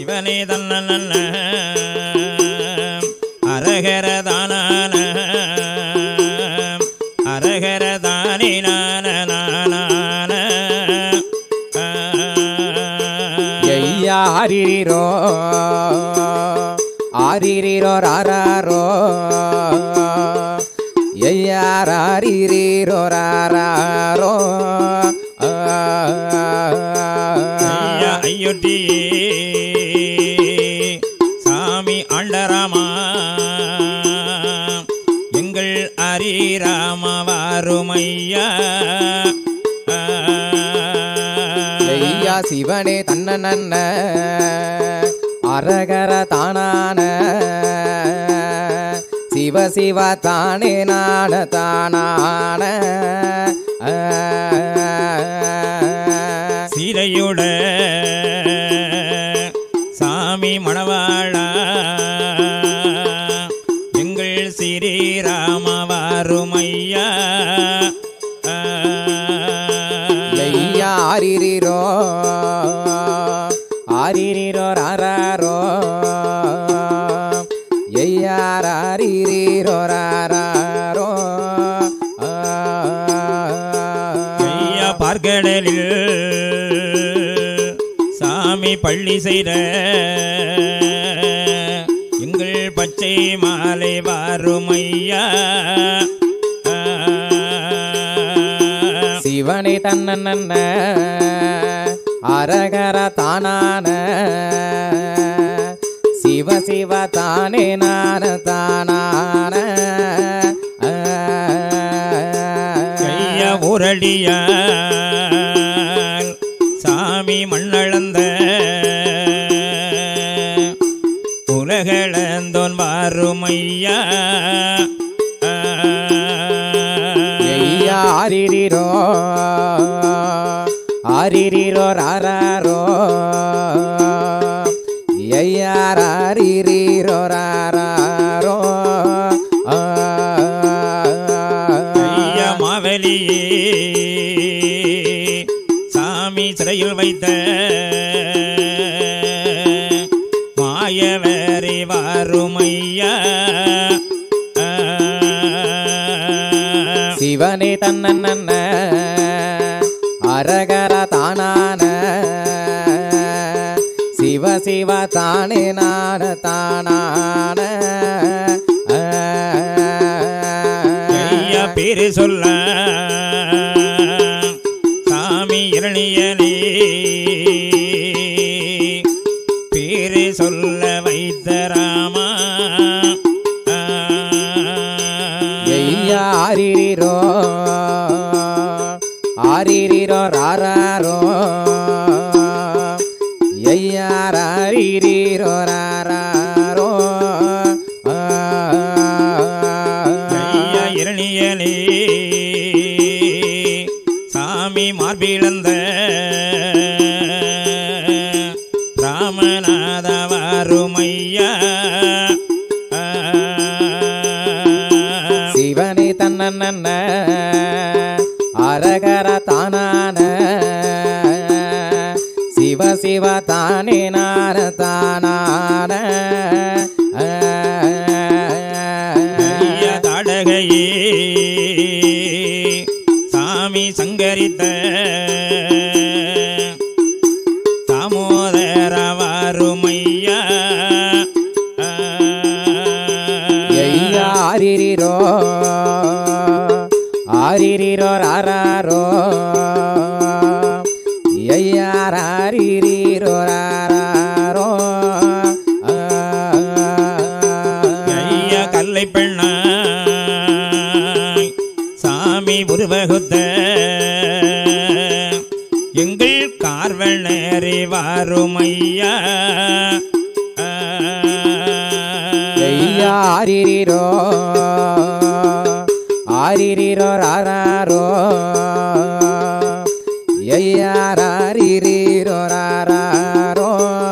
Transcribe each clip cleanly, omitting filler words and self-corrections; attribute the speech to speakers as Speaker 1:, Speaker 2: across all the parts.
Speaker 1: சிவனே தன்ன அரகரதான அரகரதானே
Speaker 2: ஆரிரோ ஆரிரோ ராரோ ஐயாரிரோ ராரோ
Speaker 1: ஐயொட்டி சாமி ஆண்டராமா எங்கள் அரிராம வாருமையா
Speaker 2: ஐயா சிவனே தன்ன நன்ன அரகர தானான சிவ சிவ தானே நான தானான
Speaker 1: சீரையுட சாமி மணவாழா எங்கள் ஸ்ரீராம வாருமையா
Speaker 2: ஐயா ஆரிரோ ஆரிரோ ராரோ ஐயாரிரோ ராரோ
Speaker 1: ஐயா பார்க்கடலில் சாமி பள்ளி செய்த எங்கள் பச்சை மாலை வாருமையா
Speaker 2: சிவனை தன்ன அரகர தானான சிவ சிவ தானே நான தானான
Speaker 1: கைய ஊரடிய சாமி மண்ணளந்த உலகளந்தோன் வாருமையா
Speaker 2: ஆரிரோ ஆரிரோ ராரோ ஐயாரிரோ ராரோ
Speaker 1: ஐயா மாவலியே சாமி சிறையில் வைத்த மாயவரை வாருமையா
Speaker 2: சிவனே தன்ன அரகர தானான சிவ சிவ தானே நான தானான
Speaker 1: ஐயா பேரு சொல்ல சாமி இரணியலே பேரு சொல்ல வைத்த ராமா
Speaker 2: ஆரிரோ ஆரிரோ ராரோ ஐயாரிரோ ராரோ
Speaker 1: ஐயா இரணியலே சாமி மார்பிழந்த ராமநாத வாருமையா
Speaker 2: சிவனே தன்ன அரகர தானான சிவ சிவ தானே நான தானான
Speaker 1: ஐயா தாடகையே சாமி சங்கரித்த தாமோதர வாருமையா
Speaker 2: ஆரிரோ ஆரிரோ ராரோ ஐயாரிரோ ராரோ
Speaker 1: ஐயா கல்லை பெண்ணா சாமி உருவகுத்த எங்கள் கார்வனரே வாருமையா
Speaker 2: ஆரிரோ ஆரிரோ ராரோ ஐயாரிரோ ராரோ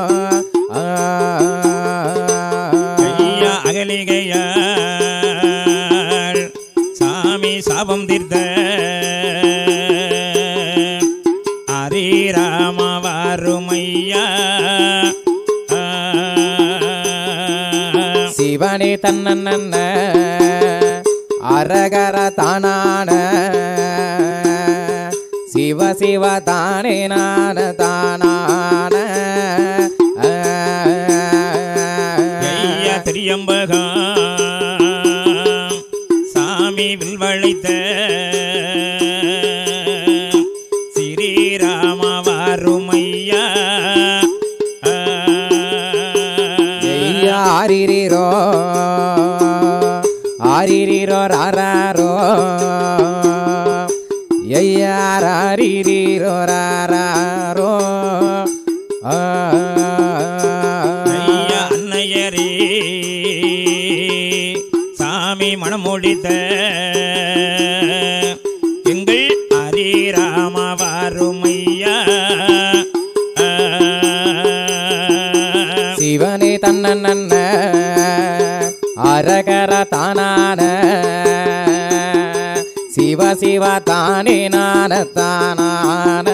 Speaker 1: ஐயா அகலிகையா சாமி சாபம் தீர்த்த அரிராம வாருமையா
Speaker 2: சிவனே தன்னன்ன அரகர தானான சிவ சிவ தானே நான தானான
Speaker 1: ஐயா திரியம்பகா சாமி வில்வளைத்த ஸ்ரீராம வாருமையா
Speaker 2: ஐயா ஆரிரோ ஆரிரோ ராரோ ஐயா ஆரிரோ ராரோ
Speaker 1: ஐயா அன்னையரே சாமி மணமுடித்த எங்கள் ஹரிராம வாருமையா
Speaker 2: சிவனே தன்னன்ன அரகர தானான சிவ சிவ தானே நான தானான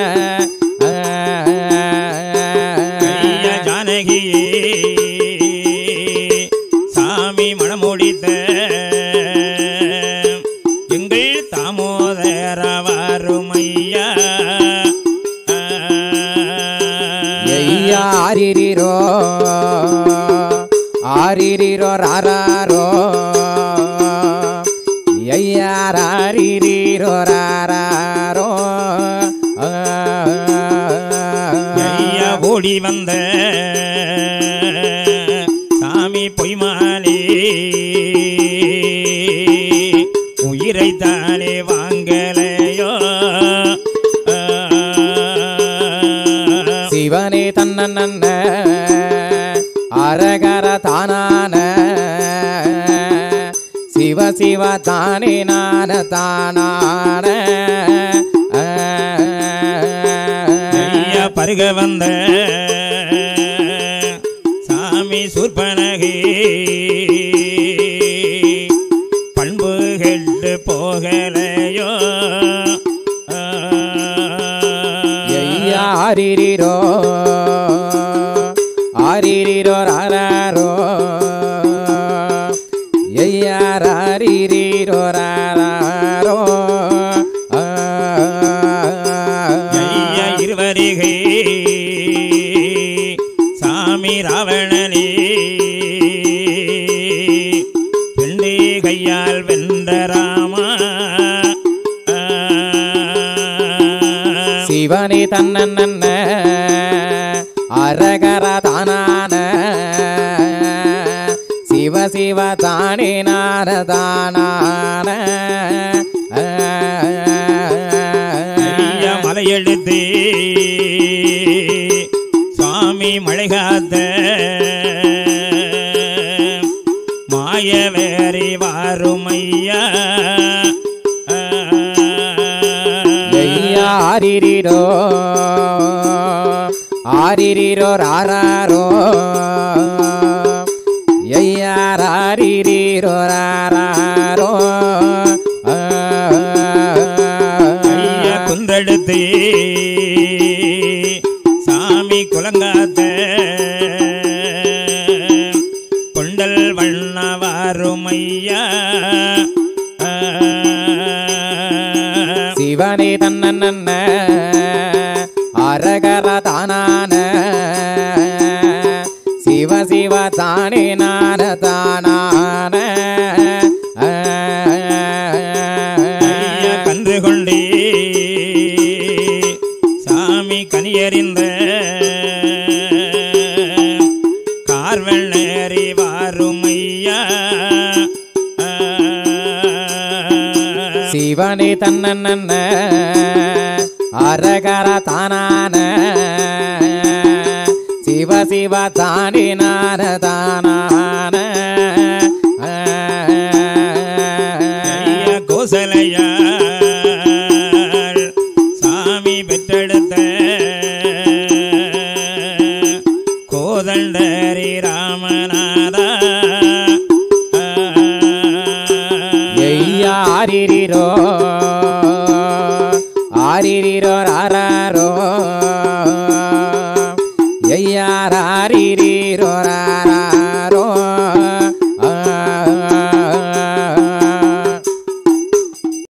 Speaker 1: ஐயா ஜானகியே சாமி மணமுடித்த எங்கள் தாமோதர வாருமையா
Speaker 2: ஐயா ஆரிரோ ஆரிரோ ராரோ ஐயா ஆரிரோ ராரோ
Speaker 1: ஐயா ஓடி வந்த சாமி பொய்மாலே உயிரைத்தானே வாங்கலையோ
Speaker 2: சிவனே தன்னன்ன அரகர தானான சிவ சிவ தானே நான தானான
Speaker 1: ஐயா பருக வந்த சாமி சூர்பனகே பண்பு கெட்டு போகலையோ
Speaker 2: ஐயா ஆரிரோ ஆரிரோ ராரோ ஐயா ஆரிரோ ராரோ
Speaker 1: ஐயா இருவரிகை சாமி ராவணனே பெண்டே கையால் வென்ற ராமா
Speaker 2: சிவனே தன்னன்ன அரகர தானான சிவ சிவ தானே நான தானான
Speaker 1: ஐயா மலையெழுத்தே சுவாமி மழை காத்த மாயவேரி வாருமையா
Speaker 2: ஐயா ஆரிரோ ஆரிரோ ராரோ ஐயா ஆரிரோ ராரோ
Speaker 1: ஐயா குன்றெடுத்தே சாமி குலங்காத்த கொண்டல் வண்ண வாருமையா
Speaker 2: சிவனே தன்னன்ன அரகர தானான சிவ சிவ தானே நான தானான
Speaker 1: ஐயா கன்று கொண்டே சாமி கனியறிந்த கார்வல் நேரி வாருமையா
Speaker 2: சிவனே தன்னன்ன அரகர தானான சிவ சிவ தானே நான தானான
Speaker 1: ஐயா கோசலையா சாமி பெற்றெடுத்த கோதண்டரி ராமநாதா
Speaker 2: ஐயா ஆரிரோ ஆரிரோ ராரோ ஐயா ஆரிரோ